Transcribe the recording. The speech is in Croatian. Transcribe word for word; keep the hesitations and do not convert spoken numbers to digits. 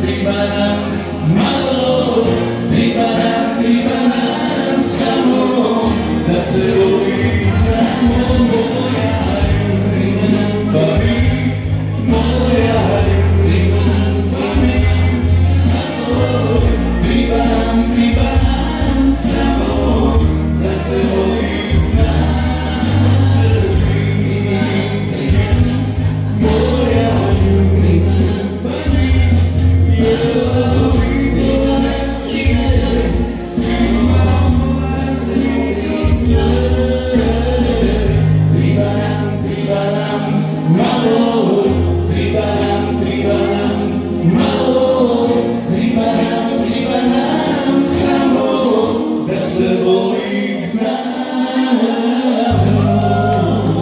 Tribanan, malo, tribanan, tribanan, samo da se uvijek znamo. Moja tribanan, babi, moja tribanan, babi, malo, tribanan, tribanan, samo da se uvijek znamo. Malo